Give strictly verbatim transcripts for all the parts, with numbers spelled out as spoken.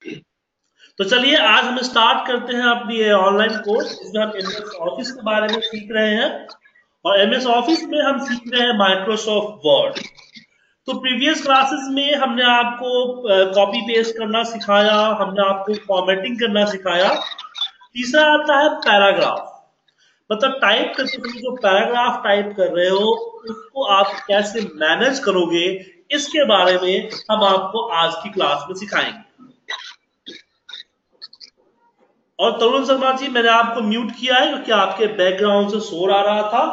तो चलिए आज हम स्टार्ट करते हैं अपनी ऑनलाइन कोर्स, जिसमें हम एमएस ऑफिस के बारे में सीख रहे हैं। और एमएस ऑफिस में हम सीख रहे हैं माइक्रोसॉफ्ट वर्ड। तो प्रीवियस क्लासेस में हमने आपको कॉपी पेस्ट करना सिखाया, हमने आपको फॉर्मेटिंग करना सिखाया। तीसरा आता है पैराग्राफ, मतलब टाइप करते समय जो पैराग्राफ टाइप कर रहे हो उसको आप कैसे मैनेज करोगे, इसके बारे में हम आपको आज की क्लास में सिखाएंगे। और तरुण शर्मा जी, मैंने आपको म्यूट किया है क्योंकि आपके बैकग्राउंड से शोर आ रहा था।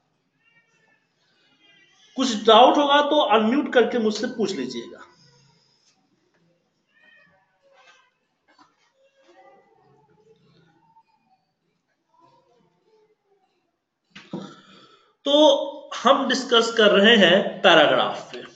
कुछ डाउट होगा तो अनम्यूट करके मुझसे पूछ लीजिएगा। तो हम डिस्कस कर रहे हैं पैराग्राफ पे।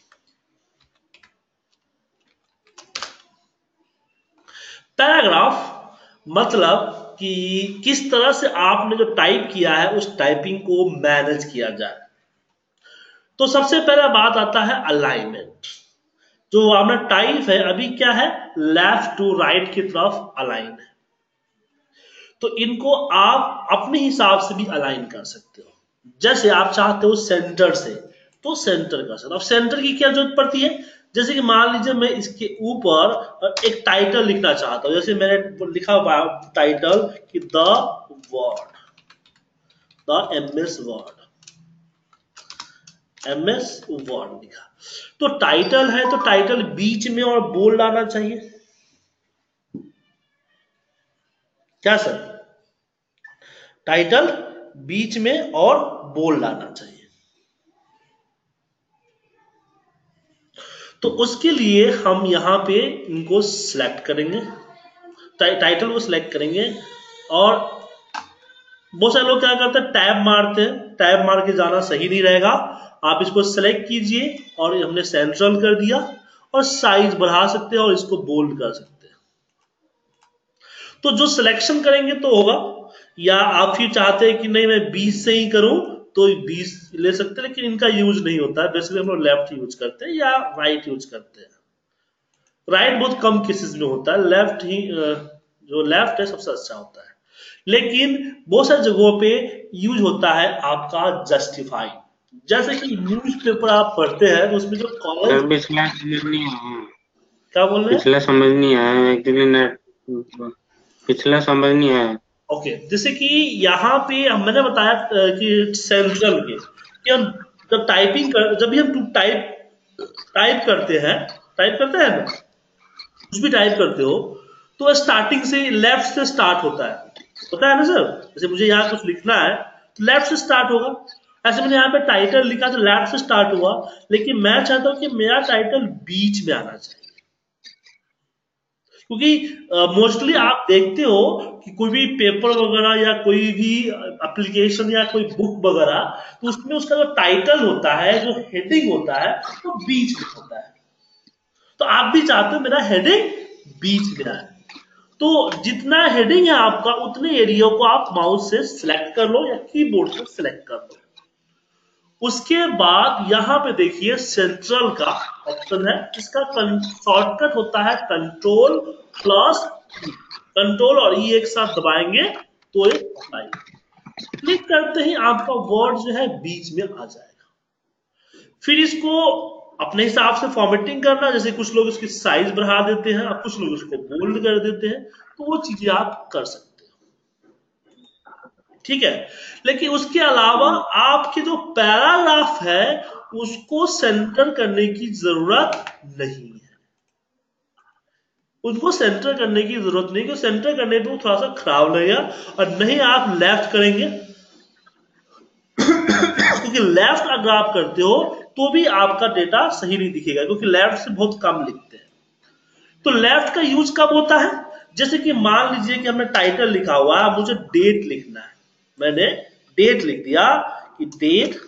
पैराग्राफ मतलब कि किस तरह से आपने जो टाइप किया है उस टाइपिंग को मैनेज किया जाए। तो सबसे पहला बात आता है अलाइनमेंट। जो आपने टाइप है अभी क्या है, लेफ्ट टू राइट की तरफ अलाइन है, तो इनको आप अपने हिसाब से भी अलाइन कर सकते हो। जैसे आप चाहते हो सेंटर से, तो सेंटर कर सकते हो। अब सेंटर की क्या जरूरत पड़ती है, जैसे कि मान लीजिए मैं इसके ऊपर एक टाइटल लिखना चाहता हूं, जैसे मैंने लिखा हुआ टाइटल कि the word, the MS word, MS word लिखा। तो टाइटल है तो टाइटल बीच में और बोल्ड आना चाहिए, क्या सर? टाइटल बीच में और बोल्ड आना चाहिए। तो उसके लिए हम यहां पे इनको सिलेक्ट करेंगे, टाइटल को सिलेक्ट करेंगे। और बहुत सारे लोग क्या करते हैं, टैब मारते हैं। टैब मार के जाना सही नहीं रहेगा। आप इसको सिलेक्ट कीजिए और हमने सेंट्रल कर दिया, और साइज बढ़ा सकते हैं और इसको बोल्ड कर सकते हैं। तो जो सिलेक्शन करेंगे तो होगा, या आप फिर चाहते हैं कि नहीं मैं बीस से ही करूं तो बीस ले सकते हैं, लेकिन इनका यूज नहीं होता है। बेसिकली हम लोग लेफ्ट यूज करते हैं या राइट यूज करते हैं। राइट बहुत कम केसेस में होता है, लेफ्ट ही जो लेफ्ट है सबसे अच्छा होता है। लेकिन बहुत सारी जगहों पे यूज होता है आपका जस्टिफाई। जैसे कि न्यूज़पेपर आप पढ़ते हैं तो उसमें जो कॉलेज, पिछला समझ नहीं आया, क्या बोल रहे हैं? पिछला समझ नहीं आया एक्चुअली नेट, पिछला समझ नहीं आया। ओके, जैसे कि यहाँ पे हम- मैंने बताया अ, कि सेंट्रल के कि हम जब टाइपिंग कर, जब भी हम टाइप टाइप करते हैं, टाइप करते हैं ना, कुछ भी टाइप करते हो तो स्टार्टिंग से लेफ्ट से स्टार्ट होता है, होता है ना सर? जैसे मुझे यहाँ कुछ लिखना है तो लेफ्ट से स्टार्ट होगा। ऐसे मैंने यहाँ पे टाइटल लिखा तो लेफ्ट से स्टार्ट हुआ, लेकिन मैं चाहता हूँ कि मेरा टाइटल बीच में आना चाहिए। क्योंकि मोस्टली आप देखते हो कि कोई भी पेपर वगैरह या कोई भी एप्लीकेशन या कोई बुक वगैरह, तो उसमें उसका जो टाइटल होता है, जो हेडिंग होता है, वो बीच में होता है। तो आप भी चाहते हो मेरा हेडिंग बीच में आए, तो जितना हेडिंग है आपका उतने एरिया को आप माउस से सिलेक्ट कर लो या कीबोर्ड से सिलेक्ट कर लो। उसके बाद यहां पे देखिए सेंट्रल का ऑप्शन है, इसका शॉर्टकट होता है कंट्रोल प्लस ई। कंट्रोल और ई एक साथ दबाएंगे तो ये आएगा। क्लिक करते ही आपका वर्ड जो है बीच में आ जाएगा। फिर इसको अपने हिसाब से फॉर्मेटिंग करना, जैसे कुछ लोग इसकी साइज बढ़ा देते हैं और कुछ लोग इसको बोल्ड कर देते हैं, तो वो चीजें आप कर सकते हो, ठीक है। लेकिन उसके अलावा आपके जो पैराग्राफ है उसको सेंटर करने की जरूरत नहीं है। उसको सेंटर करने की जरूरत नहीं, क्योंकि सेंटर करने पे वो थोड़ा सा खराब लगेगा। और नहीं आप लेफ्ट करेंगे क्योंकि लेफ्ट अगर आप करते हो तो भी आपका डेटा सही नहीं दिखेगा, क्योंकि लेफ्ट से बहुत कम लिखते हैं। तो लेफ्ट का यूज कब होता है, जैसे कि मान लीजिए कि हमने टाइटल लिखा हुआ है, मुझे डेट लिखना है। मैंने डेट लिख दिया कि डेट,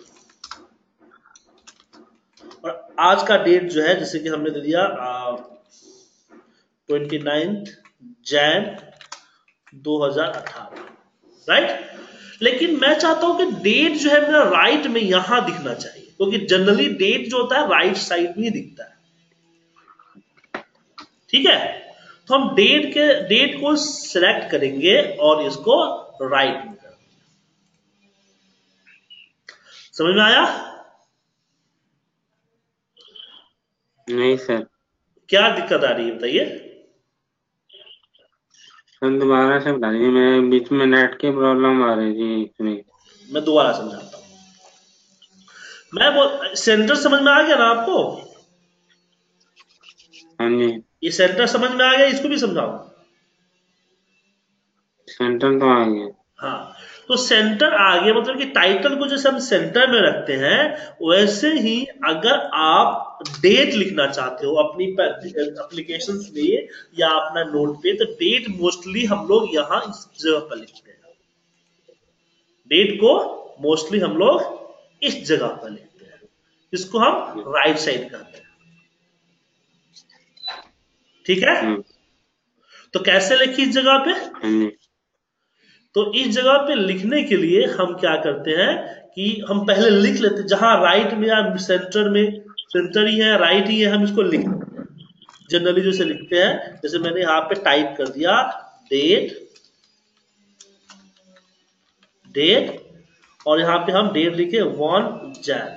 और आज का डेट जो है जैसे कि हमने दे दिया ट्वेंटी नाइन्थ जैन दो हजार अठारह, राइट। लेकिन मैं चाहता हूं कि डेट जो है मेरा राइट में यहां दिखना चाहिए, क्योंकि जनरली डेट जो होता है राइट साइड में ही दिखता है, ठीक है। तो हम डेट के डेट को सिलेक्ट करेंगे और इसको राइट में कर देंगे। समझ में आया? नहीं सर। क्या दिक्कत आ रही है बताइए। सर दोबारा से बता दीजिए, मेरे बीच में नेट की प्रॉब्लम आ रही थी इतनी। मैं दोबारा समझाता हूँ। मैं बोल सेंटर समझ में आ गया ना आपको? हाँ जी। ये सेंटर समझ में आ गया, इसको भी समझाओ। सेंटर तो आ गया। हाँ, तो सेंटर आ गया मतलब कि टाइटल को जैसे हम सेंटर में रखते हैं, वैसे ही अगर आप डेट लिखना चाहते हो अपनी एप्लीकेशन में या अपना नोट पे, तो डेट मोस्टली हम लोग यहाँ इस जगह पर लिखते हैं। डेट को मोस्टली हम लोग इस जगह पर लिखते हैं, इसको हम राइट साइड कहते हैं। ठीक है? हम्म, तो कैसे लिखी इस जगह पे? हाँ जी। तो इस जगह पे लिखने के लिए हम क्या करते हैं कि हम पहले लिख लेते हैं, जहां राइट में या सेंटर में, सेंटर ही है राइट ही है, हम इसको लिख लेते हैं जनरली जैसे लिखते हैं। जैसे मैंने यहाँ पे टाइप कर दिया डेट, डेट, और यहाँ पे हम डेट लिखे वन जैन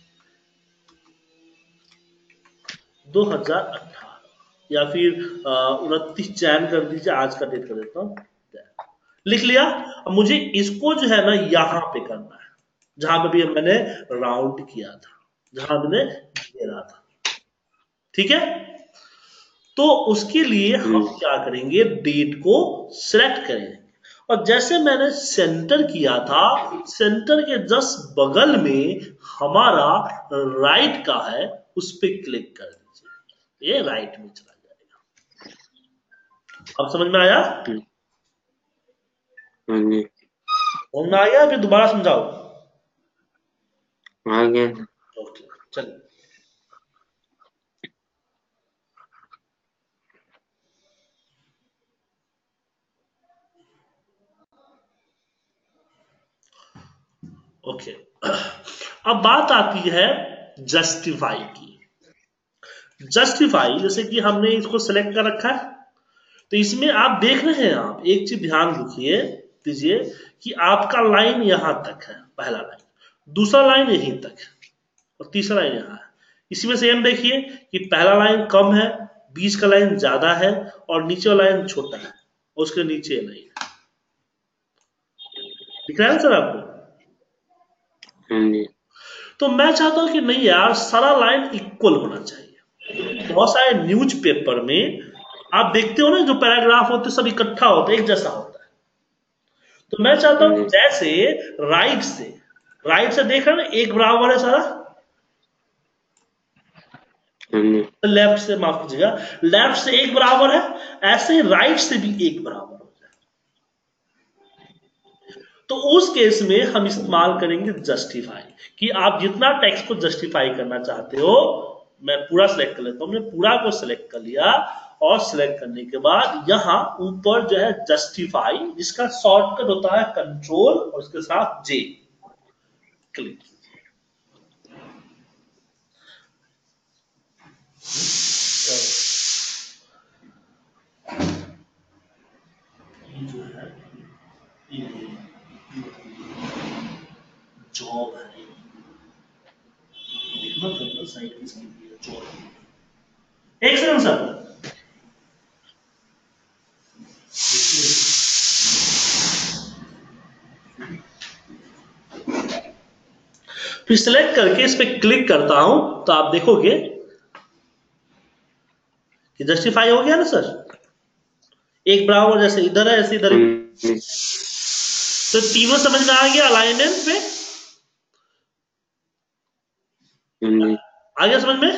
दो हजार अठारह या फिर उनतीस जैन कर दीजिए, आज का डेट कर देता हूँ। लिख लिया। अब मुझे इसको जो है ना यहाँ पे करना है, जहां पे भी मैंने राउंड किया था, जहां मैंने घेरा था। ठीक है? तो उसके लिए हम क्या करेंगे, डेट को सिलेक्ट करेंगे, और जैसे मैंने सेंटर किया था, सेंटर के जस्ट बगल में हमारा राइट का है, उस पर क्लिक कर दीजिए, ये राइट में चला जाएगा। अब समझ में आया? हाँ जी। समझ में आ गया? फिर दोबारा समझाओ। आ गया। ओके, चलिए। ओके, अब बात आती है जस्टिफाई की। जस्टिफाई जैसे कि हमने इसको सेलेक्ट कर रखा है, तो इसमें आप देख रहे हैं, आप एक चीज ध्यान रखिए दीजिए कि आपका लाइन यहां तक है, पहला लाइन, दूसरा लाइन यहीं तक है, और तीसरा लाइन यहां है। इसमें से हम देखिए कि पहला लाइन कम है, बीच का लाइन ज्यादा है, और नीचे वाला लाइन छोटा है, और उसके नीचे नहीं है। दिख रहा है सर आपको? हाँ जी। तो मैं चाहता हूं कि नहीं यार, सारा लाइन इक्वल होना चाहिए। बहुत सारे न्यूज पेपर में आप देखते हो ना, जो पैराग्राफ होते सब इकट्ठा होता है, एक जैसा होता है। तो मैं चाहता हूं जैसे राइट से राइट से देख रहे हैं ना, एक बराबर है सारा, तो लेफ्ट से, माफ कीजिएगा, लेफ्ट से एक बराबर है, ऐसे ही राइट से भी एक बराबर हो जाए। तो उस केस में हम इस्तेमाल करेंगे जस्टिफाई, कि आप जितना टेक्स्ट को जस्टिफाई करना चाहते हो। मैं पूरा सिलेक्ट कर लेता हूं, हमने पूरा को सिलेक्ट कर लिया, और सिलेक्ट करने के बाद यहां ऊपर जो है जस्टिफाई, जिसका शॉर्टकट होता है कंट्रोल और उसके साथ जे, क्लिक। जो है जॉब है, देखना पड़ेगा साइड किसकी है, जॉब। एक सेकंड सर, फिर सिलेक्ट करके इस पे क्लिक करता हूं, तो आप देखोगे कि जस्टिफाई हो गया ना सर, एक बराबर, जैसे इधर है ऐसे इधर। तो तीनों समझ में आ गया अलाइनमेंट पे? आ गया समझ में?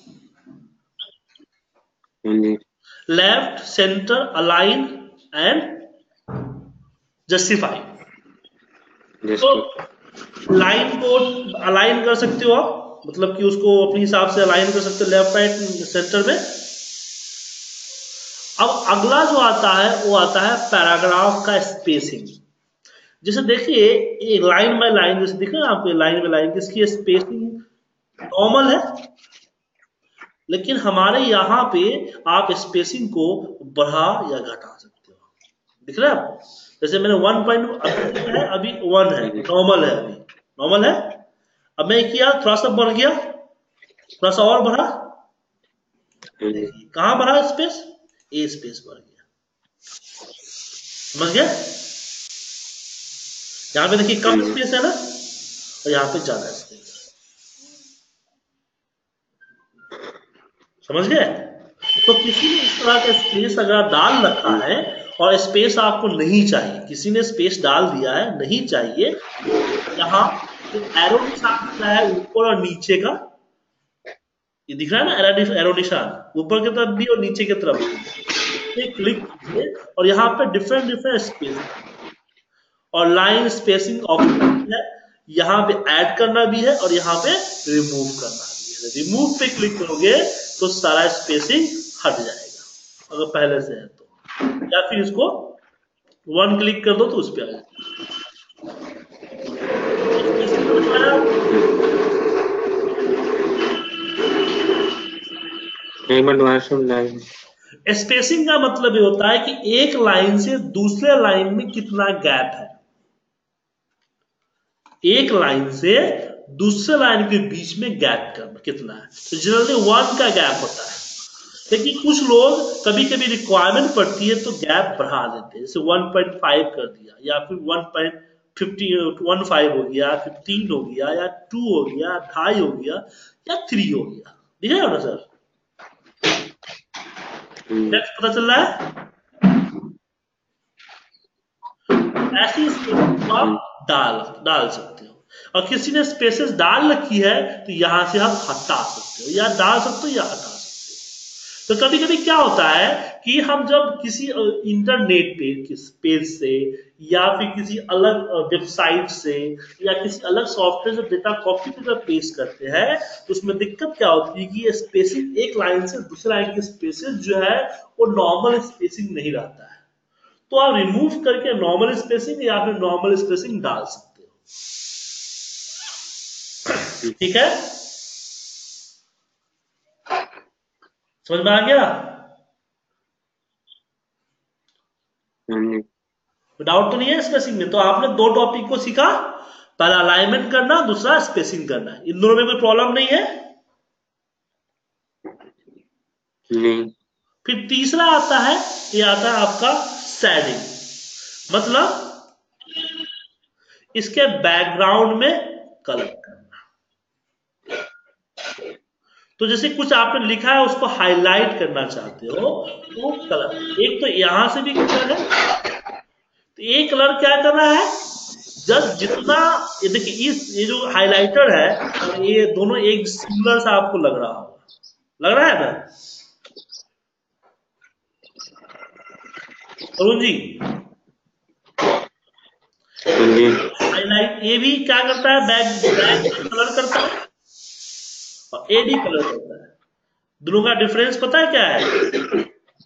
Left, centre, align and justify. तो लाइन को अलाइन कर सकते हो आप, मतलब कि उसको अपने हिसाब से अलाइन कर सकते हो लेफ्ट राइट सेंटर में। अब अगला जो आता है वो आता है पैराग्राफ का स्पेसिंग। जैसे देखिए एक लाइन बाय लाइन, जैसे दिख रहा है आपको लाइन बाय लाइन, किसकी स्पेसिंग नॉर्मल है, लेकिन हमारे यहाँ पे आप स्पेसिंग को बढ़ा या घटा सकते हो। दिख रहा है आपको? जैसे मैंने वन पॉइंट अभी है, अभी वन है, नॉर्मल है, अभी नॉर्मल है। अब मैं किया थोड़ा सा बढ़ गया, थोड़ा सा और बढ़ा, कहाँ बढ़ा स्पेस? ए स्पेस बढ़ गया। समझ गया? यहाँ पे देखिए कम स्पेस है ना, और यहाँ पे ज्यादा स्पेस। समझ गए? तो किसी ने इस तरह का स्पेस अगर डाल रखा है और स्पेस आपको नहीं चाहिए, किसी ने स्पेस डाल दिया है, नहीं चाहिए, यहाँ एरो निशान दिख रहा है ऊपर और नीचे का, ये दिख रहा है ना एरो निशान, ऊपर की तरफ भी और नीचे की तरफ भी। क्लिक कीजिए और यहाँ पे डिफरेंट डिफरेंट स्पेस और लाइन स्पेसिंग ऑप्शन है, यहाँ पे ऐड करना भी है और यहाँ पे रिमूव करना भी है। रिमूव पे क्लिक करोगे तो सारा स्पेसिंग हट जाएगा अगर पहले से है तो, या फिर इसको वन क्लिक कर दो तो उस पर आ जाएगा। स्पेसिंग का मतलब ये होता है कि एक लाइन से दूसरे लाइन में कितना गैप है, एक लाइन से दूसरे लाइन के बीच में गैप करना कितना है। तो जनरली वन का गैप होता है, लेकिन कुछ लोग कभी कभी रिक्वायरमेंट पड़ती है तो गैप बढ़ा देते हैं, जैसे वन पॉइंट फाइव कर दिया, या फिर वन पॉइंट वन फाइव हो गया, फिफ्टीन हो गया, या टू हो गया, ढाई हो गया, या थ्री हो गया। ठीक है ना सर? नेक्स्ट पता चल रहा है? ऐसी स्पेसिंग आप डाल डाल सकते हो, और किसी ने स्पेसेस डाल रखी है तो यहां से आप हटा सकते हो, या डाल सकते हो या हटा सकते हो। तो कभी कभी क्या होता है कि हम जब किसी इंटरनेट पे किस पेज से या फिर किसी अलग वेबसाइट से या किसी अलग सॉफ्टवेयर से डेटा कॉपी पे जब पेश करते हैं तो उसमें दिक्कत क्या होती है कि स्पेसिंग एक लाइन से दूसरे लाइन की स्पेसिंग जो है वो नॉर्मल स्पेसिंग नहीं रहता है, तो आप रिमूव करके नॉर्मल स्पेसिंग या फिर नॉर्मल स्पेसिंग डाल सकते हो। ठीक है, समझ में आ गया? डाउट तो नहीं है स्पेसिंग में? तो आपने दो टॉपिक को सीखा, पहला अलाइनमेंट करना, दूसरा स्पेसिंग करना। इन दोनों में कोई प्रॉब्लम नहीं है? नहीं। फिर तीसरा आता है, ये आता है आपका शेडिंग, मतलब इसके बैकग्राउंड में कलर करना। तो जैसे कुछ आपने लिखा है उसको हाईलाइट करना चाहते हो तो कलर, एक तो यहां से भी कलर है, तो एक कलर क्या करना है, जब जितना ये देखिए इस ये जो हाइलाइटर है और ये दोनों एक सिमिलर सा आपको लग रहा होगा, लग रहा है ना अरुण जी? हाईलाइट ये भी क्या करता है, बैक बैक कलर करता है और ए भी कलर करता है। दोनों का डिफरेंस पता है क्या है?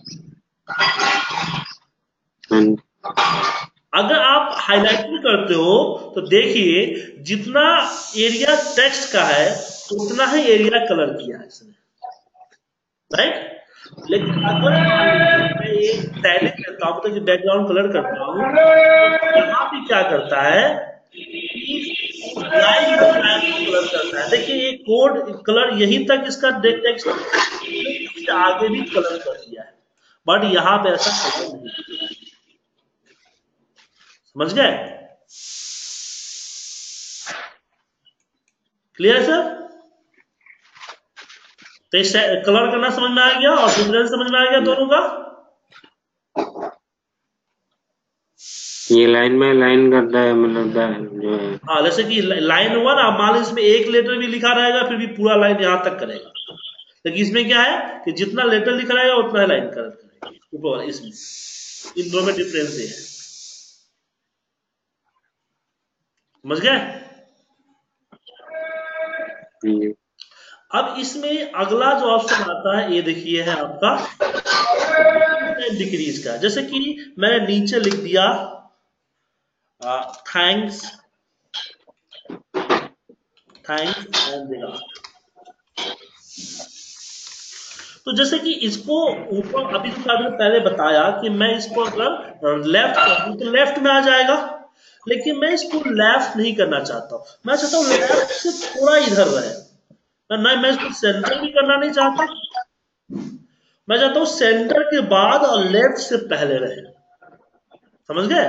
अगर आप हाईलाइटिंग करते हो तो देखिए जितना एरिया टेक्स्ट का है उतना ही एरिया कलर किया है इसने, राइट? लेकिन अगर मैं एक टैलिक लेता हूं, मतलब बैकग्राउंड कलर करता हूं, तो यहाँ भी क्या करता है, लाइन कलर करता है। देखिए ये कोड कलर यहीं तक इसका टेक्स्ट आगे भी कलर कर दिया है, बट यहाँ पे ऐसा कलर नहीं किया। समझ गए? क्लियर है सर? तो कलर करना समझ में आ गया और डिफरेंस समझ में आ गया दोनों का? ये लाइन में लाइन करता है, मतलब जो है हाँ, जैसे कि लाइन वन आप मान इसमें एक लेटर भी लिखा रहेगा फिर भी पूरा लाइन यहां तक करेगा, लेकिन इसमें क्या है कि जितना लेटर लिखा रहेगा उतना लाइन करेगा ऊपर। इसमें इन दोनों में डिफरेंस है, समझ गए? अब इसमें अगला जो ऑप्शन आता है ये देखिए है आपका डिक्रीज का। जैसे कि मैंने नीचे लिख दिया थैंक्स थैंक्स एंड तो जैसे कि इसको ऊपर अभी तो मैंने पहले बताया कि मैं इसको अगर लेफ्ट कर दूं तो लेफ्ट में आ जाएगा, लेकिन मैं इसको लेफ्ट नहीं करना चाहता हूं, मैं चाहता हूं लेफ्ट से थोड़ा इधर रहे। मैं मैं इसको सेंटर भी करना नहीं चाहता, मैं चाहता हूं सेंटर के बाद और लेफ्ट से पहले रहे। समझ गए?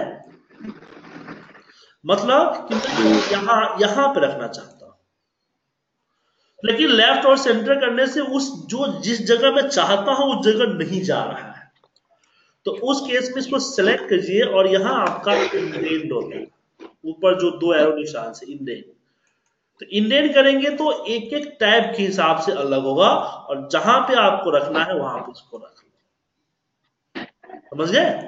मतलब कि मैं यहां यहां पे रखना चाहता हूं, लेकिन लेफ्ट और सेंटर करने से उस जो जिस जगह मैं चाहता हूं उस जगह नहीं जा रहा है। तो उस केस में इसको सेलेक्ट कीजिए और यहां आपका इंडेंट होता है, ऊपर जो दो एरो निशान से इंडेंट। तो इंडेंट करेंगे तो एक एक टैब के हिसाब से अलग होगा, और जहां पे आपको रखना है वहां पे इसको रख लो। समझ गए?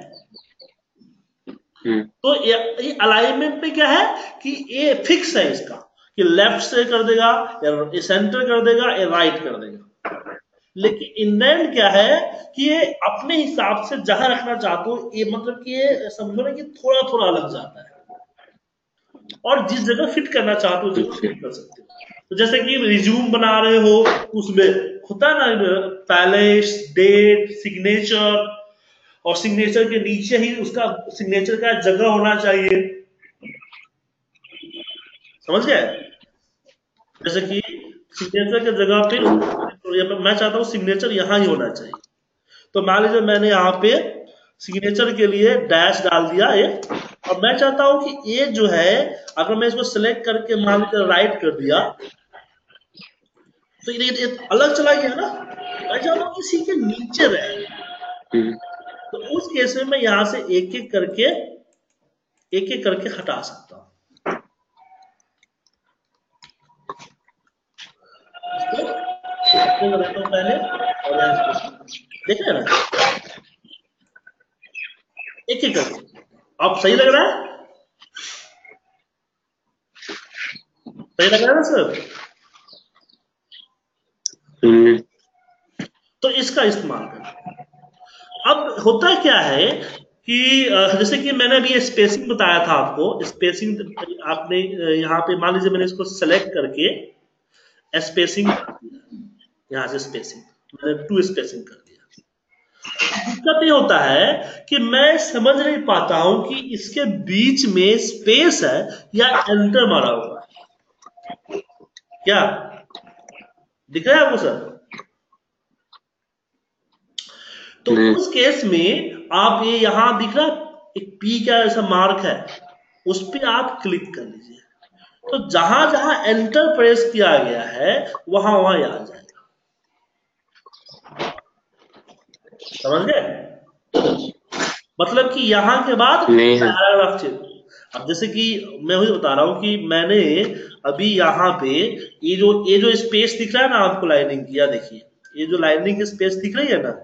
तो ये अलाइनमेंट में क्या है कि ये फिक्स है इसका, कि लेफ्ट से कर देगा या सेंटर कर देगा या राइट कर देगा। लेकिन इंडेंट क्या है कि ये अपने हिसाब से जहां रखना चाहते हो, ये मतलब कि ये समझो ना कि थोड़ा थोड़ा अलग जाता है, और जिस जगह फिट करना चाहते हो उस जगह फिट कर सकते हो। तो जैसे कि रिज्यूम बना रहे हो, उसमें होता है ना पैलेस, डेट, सिग्नेचर, और सिग्नेचर के नीचे ही उसका सिग्नेचर का जगह होना चाहिए। समझ गए? जैसे कि सिग्नेचर के जगह पे तो मैं चाहता हूं सिग्नेचर यहां ही होना चाहिए, तो मान लीजिए मैंने यहाँ पे सिग्नेचर के लिए डैश डाल दिया एक, और मैं चाहता हूं कि ये जो है अगर मैं इसको सिलेक्ट करके मान लीजिए राइट कर दिया तो ये, ये अलग चला गया ना, मैं चाहता हूं इसी के नीचे रहे। तो उस केस में मैं यहां से एक एक करके एक एक करके हटा सकता हूं। इसको बनाता हूं पहले, और यहाँ देख रहे हैं ना, एक एक करके। अब सही लग रहा है? सही लग रहा है ना सर? तो इसका इस्तेमाल करें। अब होता क्या है कि जैसे कि मैंने अभी स्पेसिंग बताया था आपको, स्पेसिंग आपने यहाँ पे मान लीजिए मैंने इसको सेलेक्ट करके स्पेसिंग यहाँ से स्पेसिंग मैंने टू स्पेसिंग कर दिया। दिक्कत ये होता है कि मैं समझ नहीं पाता हूं कि इसके बीच में स्पेस है या एंटर मारा हुआ है। क्या दिख रहा है आपको सर? तो उस केस में आप ये यहां दिख रहा एक पी का ऐसा मार्क है, उस पर आप क्लिक कर लीजिए, तो जहां जहां एंटर प्रेस किया गया है वहां वहां आ जाएगा। समझ गए? मतलब कि यहां के बाद पैराग्राफ चेंज। अब जैसे कि मैं वही बता रहा हूं कि मैंने अभी यहाँ पे ये जो ये जो स्पेस दिख रहा है ना आपको लाइनिंग किया, देखिए ये जो लाइनिंग की स्पेस दिख रही है ना,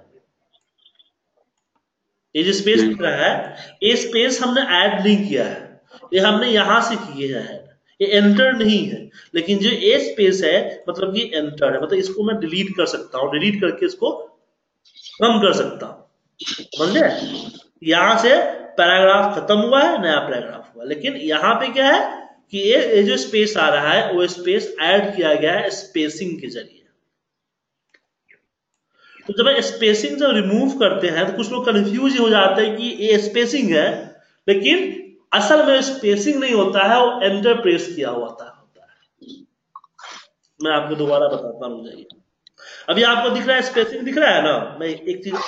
ये जो स्पेस दिख रहा है, ये स्पेस हमने ऐड नहीं किया है, ये हमने यहां से किया है, ये एंटर नहीं है। लेकिन जो ये स्पेस है मतलब ये एंटर है, मतलब इसको मैं डिलीट कर सकता हूँ, डिलीट करके इसको कम कर सकता हूँ। समझे? यहां से पैराग्राफ खत्म हुआ है, नया पैराग्राफ हुआ। लेकिन यहाँ पे क्या है कि ये, ये जो स्पेस आ रहा है वो स्पेस ऐड किया गया है स्पेसिंग के जरिए। तो जब स्पेसिंग जब रिमूव करते हैं तो कुछ लोग कंफ्यूज हो जाते हैं कि ये स्पेसिंग है, लेकिन असल में स्पेसिंग नहीं होता है, वो एंटर प्रेस किया हुआ होता है। मैं आपको दोबारा बताता हूं, जाइए। अभी आपको दिख रहा है स्पेसिंग दिख रहा है ना, मैं एक चीज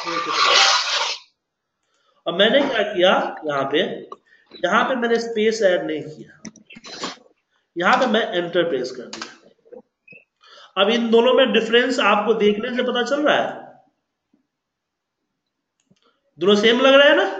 अब मैंने क्या किया, यहाँ पे यहाँ पे मैंने स्पेस ऐड नहीं किया, यहाँ पे मैं एंटर प्रेस कर दिया। अब इन दोनों में डिफरेंस आपको देखने से पता चल रहा है, दोनों सेम लग रहा है ना?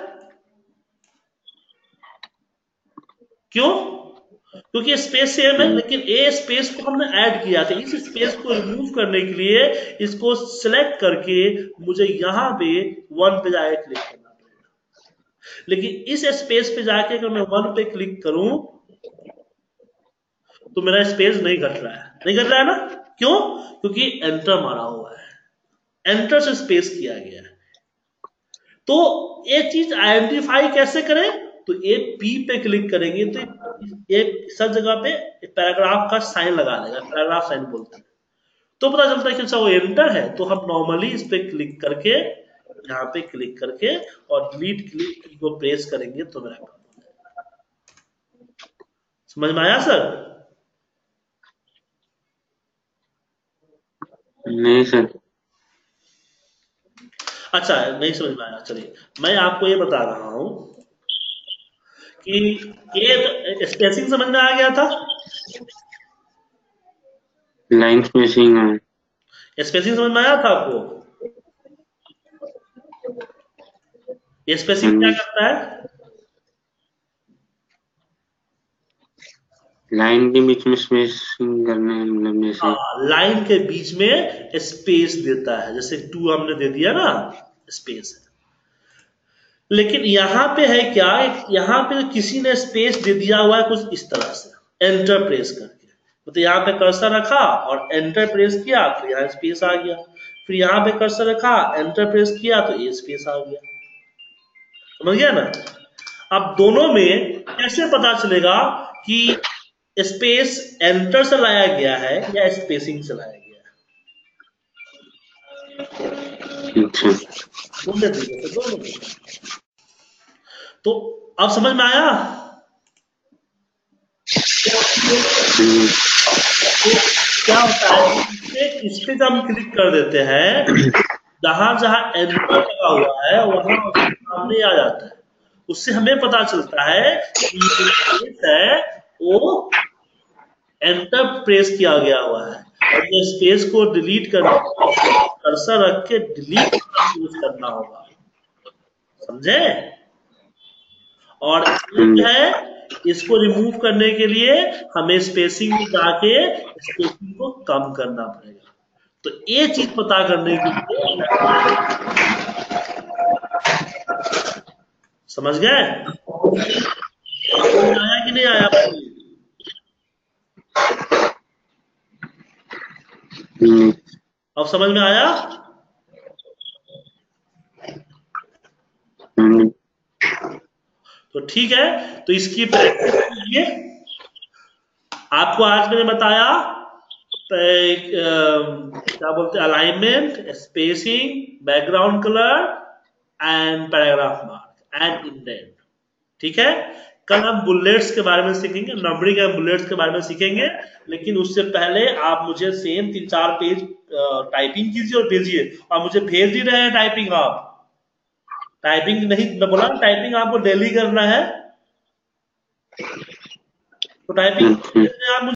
क्यों? क्योंकि स्पेस सेम है, लेकिन ए स्पेस को हमने ऐड किया था। इस स्पेस को रिमूव करने के लिए इसको सिलेक्ट करके मुझे यहाँ पे वन पे जाके क्लिक करना पड़ेगा। लेकिन इस स्पेस पे जाके अगर मैं वन पे क्लिक करूं तो मेरा स्पेस नहीं घट रहा है, नहीं घट रहा है ना? क्यों? क्योंकि एंटर मारा हुआ है, एंटर से स्पेस किया गया है। तो ये चीज आइडेंटिफाई कैसे करें? तो ये पी पे क्लिक करेंगे तो ये सब जगह पे पैराग्राफ का साइन लगा देगा, पैराग्राफ साइन बोलते हैं। तो पता चलता है कि अच्छा वो एंटर है, तो हम नॉर्मली इस पे क्लिक करके, यहाँ पे क्लिक करके और डिलीट क्लिक की को प्रेस करेंगे तो मेरा काम हो जाएगा। समझ में आया सर? नहीं सर। अच्छा, नहीं समझ में आया, चलिए मैं आपको ये बता रहा हूं कि ये स्पेसिंग समझ में आ गया था। लाइन स्पेसिंग है। स्पेसिंग समझ में आया था आपको? ये हाँ स्पेसिंग क्या जी। करता है? लाइन के बीच में स्पेसिंग करने मतलब जैसे। हाँ, लाइन के बीच में स्पेस देता है, जैसे टू हमने दे दिया ना, स्पेस है। लेकिन यहाँ पे है क्या, यहाँ पे किसी ने स्पेस दे दिया हुआ है कुछ इस तरह से, एंटर प्रेस करके, मतलब यहाँ पे कर्सर रखा और एंटर प्रेस किया तो यहाँ स्पेस आ गया, फिर यहाँ पे कर्सर रखा, एंटर प्रेस किया तो ये स्पेस आ गया। समझ गया ना? अब दोनों में कैसे पता चलेगा कि स्पेस एंटर से लाया गया है या स्पेसिंग से लाया गया है? अच्छा। दोनों तरीके से, दोनों तरीके से। तो अब समझ में आया? हम्म, तो क्या होता है, इस पे इस पे जब हम क्लिक कर देते हैं, जहां जहां एंटर लगा हुआ है वहां उसके सामने आ जाता है। उससे हमें पता चलता है कि ये जो स्पेस है वो एंटर प्रेस किया गया हुआ है, और ये स्पेस को डिलीट करने के लिए कर्सर रख के डिलीट यूज करना होगा। समझे? और हाँ एक जी। है, इसको रिमूव करने के लिए हमें स्पेसिंग में जाके स्पेसिंग को कम करना पड़ेगा। तो ये चीज पता करने के लिए, समझ गए? अब समझ में आया कि नहीं आया भाई? हम्म, अब समझ में आया? हाँ जी। तो ठीक है, तो इसकी प्रैक्टिस कीजिए। आपको आज मैंने बताया एक, अम, क्या बोलते हैं, alignment, spacing, background colour and paragraph mark and indent. ठीक है? कल हम बुलेट्स के बारे में सीखेंगे, नंबरिंग एंड बुलेट्स के बारे में सीखेंगे। लेकिन उससे पहले आप मुझे सेम तीन चार पेज टाइपिंग कीजिए और भेजिए। और मुझे भेज ही रहे हैं टाइपिंग आप। टाइपिंग नहीं, मैं बोला टाइपिंग आपको डेली करना है, तो टाइपिंग अच्छा। आप मुझे